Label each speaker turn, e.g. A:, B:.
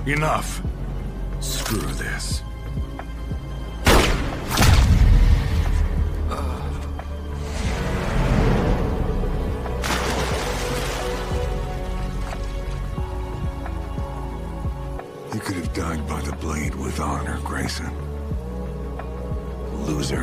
A: Enough. Screw this.
B: You could have died by the blade with honor, Grayson. Loser.